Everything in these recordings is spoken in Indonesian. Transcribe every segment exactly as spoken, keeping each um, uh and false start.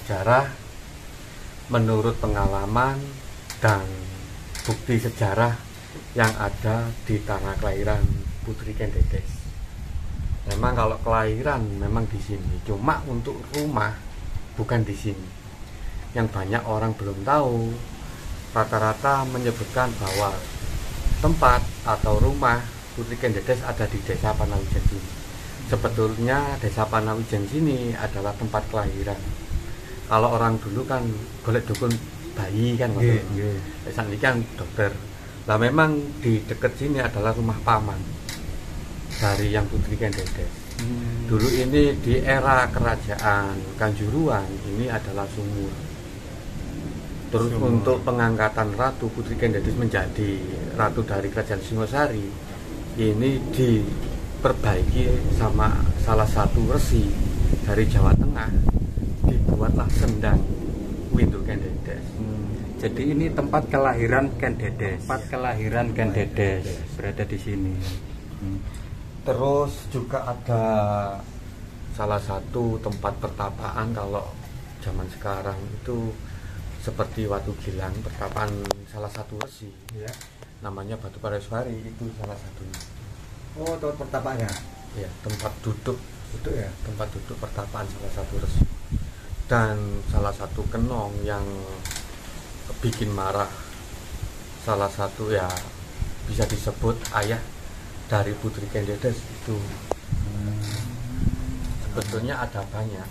sejarah, menurut pengalaman dan bukti sejarah yang ada di tanah kelahiran Putri Ken Dedes. Memang kalau kelahiran memang di sini, cuma untuk rumah bukan di sini. Yang banyak orang belum tahu, rata-rata menyebutkan bahwa tempat atau rumah Putri Ken Dedes ada di Desa Panawijen sini. Sebetulnya Desa Panawijen sini adalah tempat kelahiran. Kalau orang dulu kan golek dukun bayi kan, yeah, yeah. Saat ini kan dokter. Nah memang di dekat sini adalah rumah paman dari yang Putri Ken Dedes. Hmm. Dulu ini di era kerajaan Kanjuruan ini adalah sumur. Terus sumur. Untuk pengangkatan Ratu Putri Ken Dedes menjadi ratu dari kerajaan Singosari ini diperbaiki sama salah satu resi dari Jawa Tengah, dibuatlah sendang Windu Ken Dedes. Hmm. Jadi ini tempat kelahiran Ken Dedes. Tempat kelahiran Ken Dedes berada di sini. Hmm. Terus juga ada salah satu tempat pertapaan kalau zaman sekarang itu seperti Watu Gilang, pertapaan salah satu resi, ya. Namanya Batu Pareswari, itu salah satunya. Oh, tempat pertapaannya? Ya, tempat duduk, duduk ya, tempat duduk pertapaan salah satu resi. Dan salah satu kenong yang bikin marah salah satu ya bisa disebut ayah dari Putri Ken Dedes itu. Hmm. Sebetulnya ada banyak.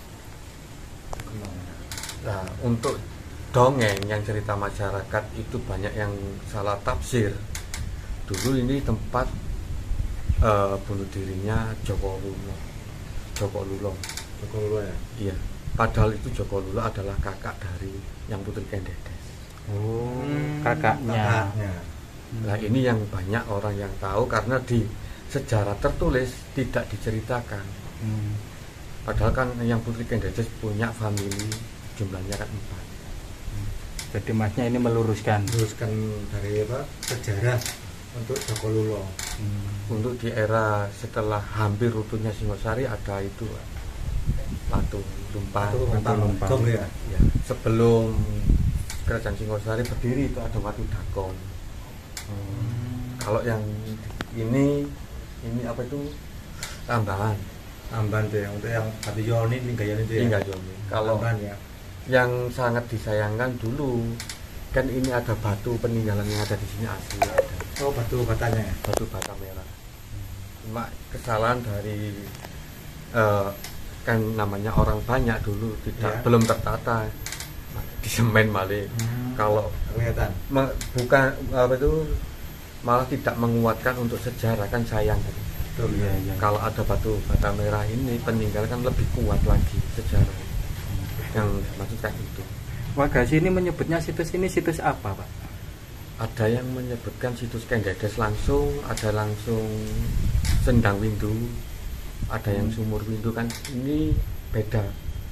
Nah, untuk dongeng yang cerita masyarakat itu banyak yang salah tafsir. Dulu ini tempat uh, bunuh dirinya Joko Lulo. Joko Lulo. Joko Lulo ya? Iya. Padahal itu Joko Lulo adalah kakak dari yang Putri Ken Dedes. Oh, hmm, kakaknya. kakaknya. Nah, ini yang banyak orang yang tahu karena di sejarah tertulis tidak diceritakan. Hmm. Padahal kan yang Putri Ken Dedes punya famili, jumlahnya kan empat. Jadi masnya ini meluruskan meluruskan dari apa sejarah untuk Joko Lulo. Hmm. Untuk di era setelah hampir runtuhnya Singosari ada itu Watu Lumpang. Watu Lumpang ya. Ya. Sebelum kerajaan Singosari berdiri itu ada Watu Dakon. Hmm. Kalau yang ini ini apa itu tambahan. Tambahan tuh yang untuk yang Batu Yoni Linggayan itu ya. Linggayan. Kalau tambahan ya. Yang sangat disayangkan dulu kan ini ada batu peninggalan yang ada di sini asli ada. Oh, batu batanya ya? Batu bata merah. Cuma kesalahan dari uh, kan namanya orang banyak dulu tidak ya. Belum tertata di semen malah. Hmm. Kalau kelihatan me, bukan apa itu malah tidak menguatkan untuk sejarah kan sayang kan. Betul, ya, ya. Kalau ada batu bata merah ini peninggalan kan lebih kuat lagi sejarah. Yang maksudkan itu. Warga sini menyebutnya situs ini situs apa, Pak? Ada yang menyebutkan situs Ken Dedes langsung, ada langsung Sendang Windu, ada hmm. yang Sumur Windu kan ini beda.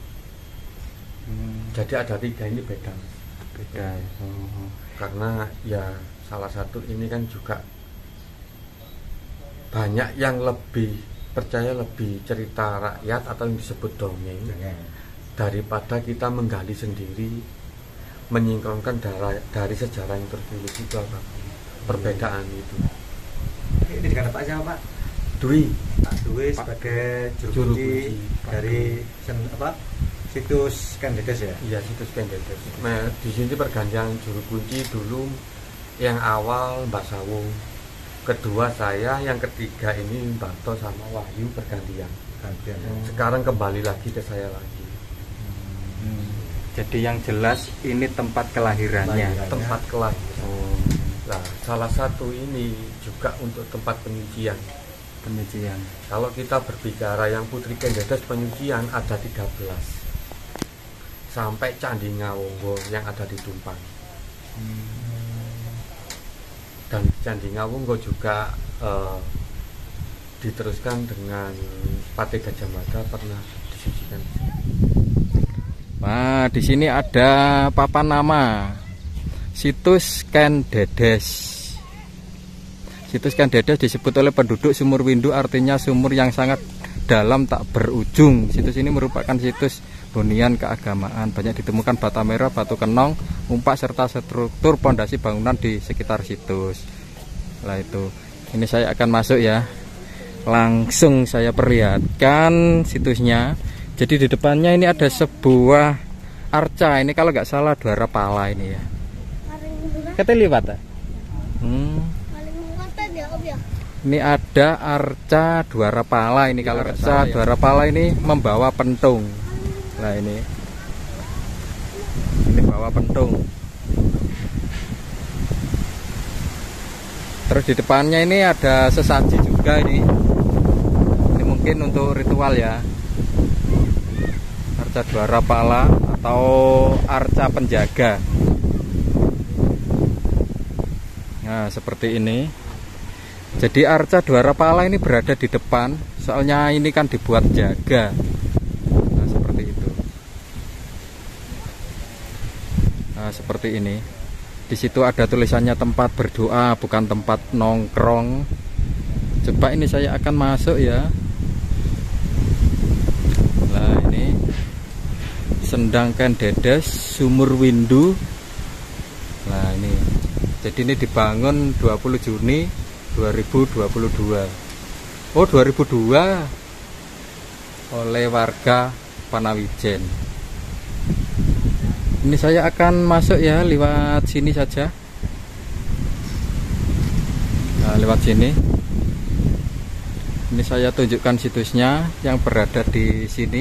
Hmm. Jadi ada tiga ini beda. Beda. Oh. Karena ya salah satu ini kan juga banyak yang lebih percaya lebih cerita rakyat atau yang disebut dongeng. Jangan. Daripada kita menggali sendiri, menyingkronkan dari, dari sejarah yang tertulis itu apa perbedaan itu. Ini dikatakan Pak siapa Pak? Dwi. Pak Dwi sebagai juru kunci dari sen, apa situs Ken Dedes ya? Iya, situs Ken Dedes. Nah, di sini pergantian juru kunci dulu yang awal Mbak Sawung, kedua saya, yang ketiga ini Mbak To sama Wahyu pergantian. Gantian. Sekarang kembali lagi ke saya lagi. Hmm. Jadi yang jelas ini tempat kelahirannya, kelahirannya. Tempat kelahiran. Oh. Nah, salah satu ini juga untuk tempat penyucian. Penyucian. Kalau kita berbicara yang Putri Ken Dedes penyucian ada tiga belas. Sampai Candi Ngawonggo yang ada di Tumpang. Hmm. Dan Candi Ngawonggo juga eh, diteruskan dengan Pati Gajah Mada pernah disucikan. Nah, di sini ada papan nama situs Ken Dedes. Situs Ken Dedes disebut oleh penduduk Sumur Windu, artinya sumur yang sangat dalam tak berujung. Situs ini merupakan situs hunian keagamaan. Banyak ditemukan bata merah, batu kenong, umpak serta struktur pondasi bangunan di sekitar situs. Lah itu. Ini saya akan masuk ya. Langsung saya perlihatkan situsnya. Jadi di depannya ini ada sebuah arca. Ini kalau nggak salah Dwara Pala ini ya. Kita lihat ya. Hmm. Ini ada arca Dwara Pala ini, kalau arca Dwara Pala ini membawa pentung. Nah ini, ini bawa pentung. Terus di depannya ini ada sesaji juga ini. Ini mungkin untuk ritual ya. Arca Dwara Pala atau arca penjaga. Nah seperti ini. Jadi arca Dwara Pala ini berada di depan, soalnya ini kan dibuat jaga. Nah seperti itu. Nah seperti ini. Di situ ada tulisannya tempat berdoa, bukan tempat nongkrong. Coba ini saya akan masuk ya. Nah ini Sendang Ken Dedes, Sumur Windu. Nah ini. Jadi ini dibangun dua puluh Juni dua ribu dua puluh dua. Oh dua ribu dua oleh warga Panawijen. Ini saya akan masuk ya lewat sini saja. Nah, lewat sini. Ini saya tunjukkan situsnya yang berada di sini.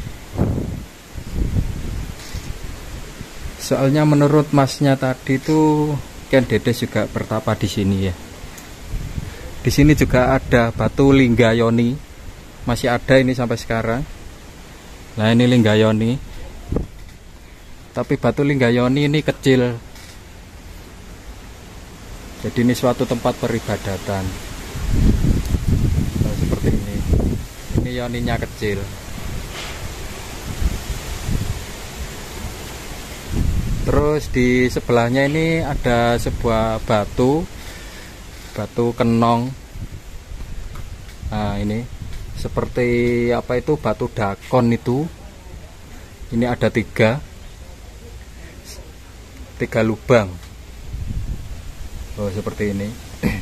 Soalnya menurut masnya tadi itu Ken Dedes juga bertapa di sini ya. Di sini juga ada batu Linggayoni, masih ada ini sampai sekarang. Nah ini Linggayoni, tapi batu Linggayoni ini kecil. Jadi ini suatu tempat peribadatan. Nah, seperti ini. Ini yoninya kecil. Terus di sebelahnya ini ada sebuah batu. Batu kenong. Nah ini seperti apa itu, batu dakon itu. Ini ada tiga tiga lubang. Oh seperti ini.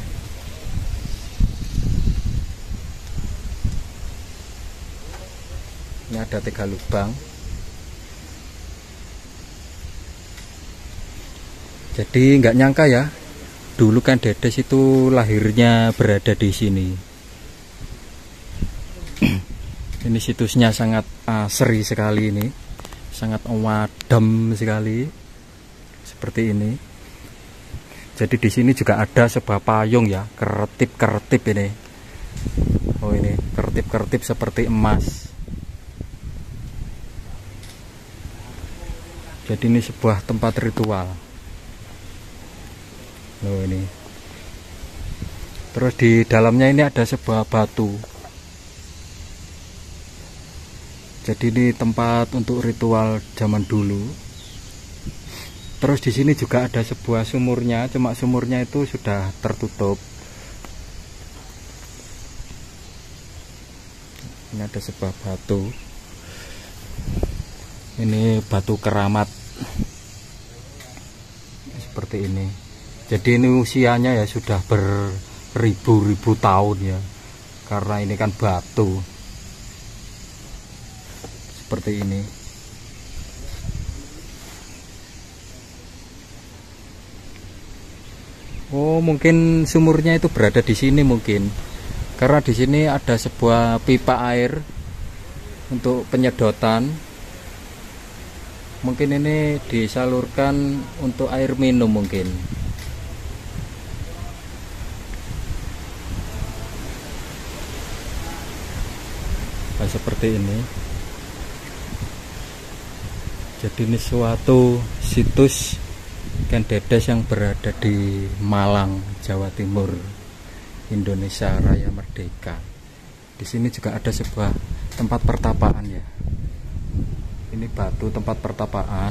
Ini ada tiga lubang. Jadi nggak nyangka ya, dulu Ken Dedes itu lahirnya berada di sini. Ini situsnya sangat asri sekali ini, sangat wadem sekali, seperti ini. Jadi di sini juga ada sebuah payung ya, keretip-keretip ini. Oh ini keretip-keretip seperti emas. Jadi ini sebuah tempat ritual. Oh ini. Terus di dalamnya ini ada sebuah batu. Jadi ini tempat untuk ritual zaman dulu. Terus di sini juga ada sebuah sumurnya, cuma sumurnya itu sudah tertutup. Ini ada sebuah batu. Ini batu keramat. Seperti ini. Jadi ini usianya ya sudah beribu-ribu tahun ya, karena ini kan batu seperti ini. Oh mungkin sumurnya itu berada di sini mungkin, karena di sini ada sebuah pipa air untuk penyedotan. Mungkin ini disalurkan untuk air minum mungkin. Nah, seperti ini. Jadi ini suatu situs Ken Dedes yang berada di Malang, Jawa Timur, Indonesia Raya Merdeka. Di sini juga ada sebuah tempat pertapaan ya. Ini batu tempat pertapaan.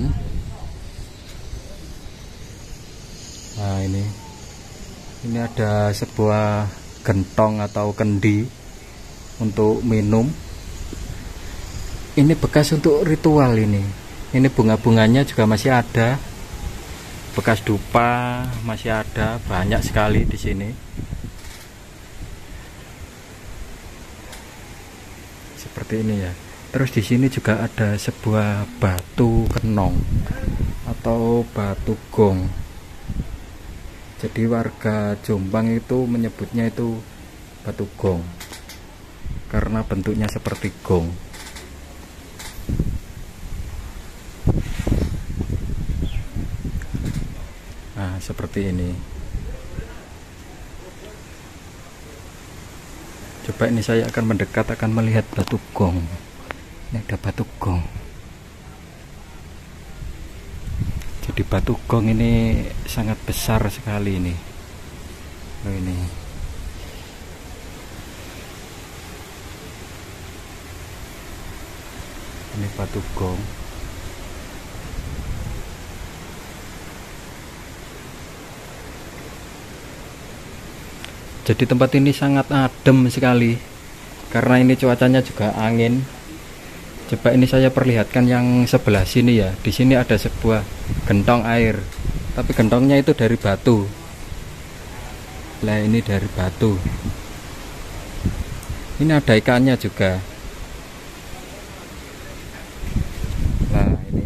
Nah ini, ini ada sebuah gentong atau kendi untuk minum. Ini bekas untuk ritual ini. Ini bunga-bunganya juga masih ada. Bekas dupa masih ada, banyak sekali di sini. Seperti ini ya. Terus di sini juga ada sebuah batu kenong atau batu gong. Jadi warga Jombang itu menyebutnya itu batu gong karena bentuknya seperti gong. Nah, seperti ini. Coba ini saya akan mendekat, akan melihat batu gong. Ini ada batu gong. Jadi batu gong ini sangat besar sekali ini. Loh ini. Ini batu gong. Jadi tempat ini sangat adem sekali karena ini cuacanya juga angin. Coba ini saya perlihatkan yang sebelah sini ya. Di sini ada sebuah gentong air, tapi gentongnya itu dari batu. Nah, ini dari batu. Ini ada ikannya juga. Nah, ini.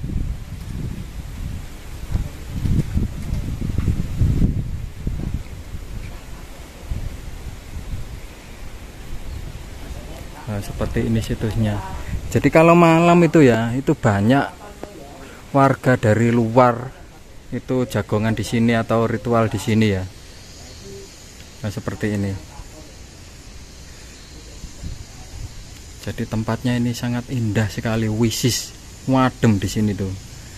Nah, seperti ini situsnya. Jadi kalau malam itu ya, itu banyak warga dari luar itu jagongan di sini atau ritual di sini ya. Nah, seperti ini. Jadi tempatnya ini sangat indah sekali, wisis, wadem di sini tuh.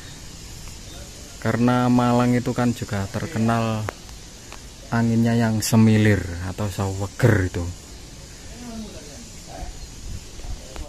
Karena Malang itu kan juga terkenal anginnya yang semilir atau saweger itu.